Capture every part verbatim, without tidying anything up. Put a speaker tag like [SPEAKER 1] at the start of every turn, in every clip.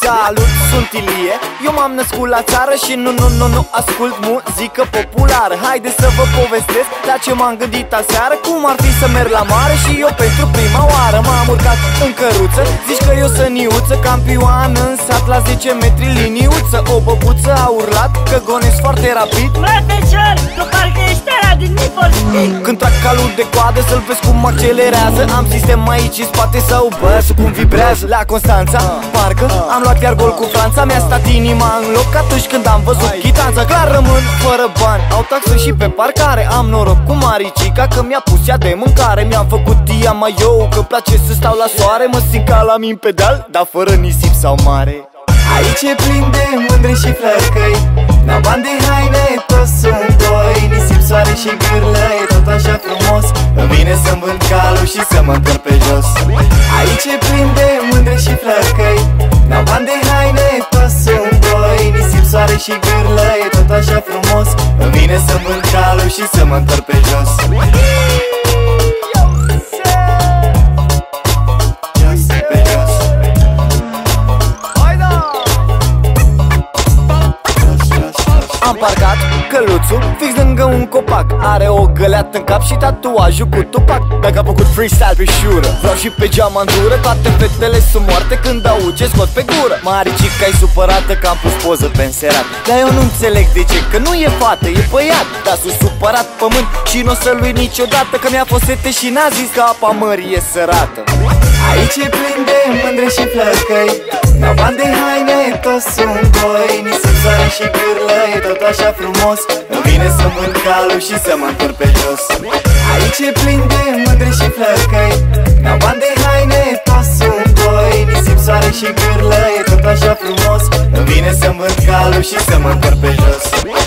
[SPEAKER 1] Salut, sunt Ilie, eu m-am născut la țară și nu, nu, nu, nu ascult muzică populară. Haide să vă povestesc la ce m-am gândit aseară. Cum ar fi să merg la mare și eu pentru prima oară m-am urcat în căruță. Zici că eu sunt niuță, campioan în sat la zece metri liniuță. O băbuță a urlat că gonesc foarte rapid.
[SPEAKER 2] Frătecior, că parcă ești ăla din Need for Speed.
[SPEAKER 1] Când trag calul de coadă să-l vezi cum accelerează. Am sistem aici în spate sau băsu cum vibrează. La Constanța, parcă am luat iar gol cu Franța. Mi-a stat inima în loc atunci când am văzut chitanța. Clar rămân fără bani, au taxă și pe parcare. Am noroc cu Maricica că mi-a pus ea de mâncare. Mi-am făcut tia mai eu că place să stau la soare. Mă simt ca la min pedal, dar fără nisip sau mare. Aici e plin de mândre și flăcăi, n-au bani de haine, toți sunt doi. Nisip, soare și gârlă, e tot așa frumos. Îmi vine să-mi vând calul și să mă întorc pe jos. Aici e plin de mândre și flăcăi, n-au bani de haine, toți sunt doi. Nisip, soare și gârlă, e tot așa frumos. Îmi vine să-mi vând calul și să mă întorc pe jos. Am parcat căluțul fix lângă un copac. Are o găleată în cap și tatuajul cu Tupac. Dacă am făcut freestyle pe șură, vreau și pe geamantură. Toate fetele sunt moarte când aud ce scot pe gură. Maricica-i supărată că am pus poză pe înserat. Dar eu nu înțeleg de ce, că nu e fată, e băiat. Dar s-a supărat pământ și n-o să-l uit niciodată. Că mi-a fost sete și n-a zis că apa mării e sărată. Aici e plin de mândre și flăcăi, n-au bani de haine, toți sunt doi. Nisip, soare și gârlă, e tot așa frumos. Îmi vine să mând calul și să mă întorc pe jos. Aici e plin de mândre și flăcăi, n-au bani de haine, toți sunt doi. Nisip, soare și gârlă, e tot așa frumos. Îmi vine să mând calul și să mă întorc pe jos.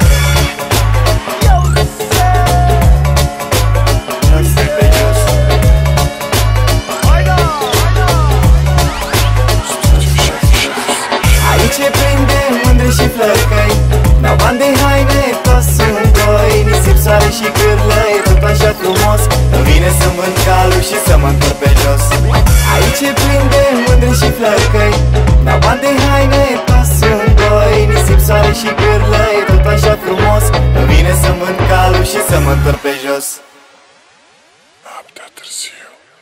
[SPEAKER 1] Aici e plin de mândre și flăcăi, n-au bani de haine, toți sunt doi. Nisip, soare și gârlă, e tot așa frumos. Îmi vine să mând calul și să mă întorc pe jos. Aici e plin de mândre și flăcăi, n-au bani de haine, toți sunt doi. Nisip, soare și gârlă, e tot așa frumos. Îmi vine să mând calul și să mă întorc pe jos.
[SPEAKER 3] Noaptea târziu.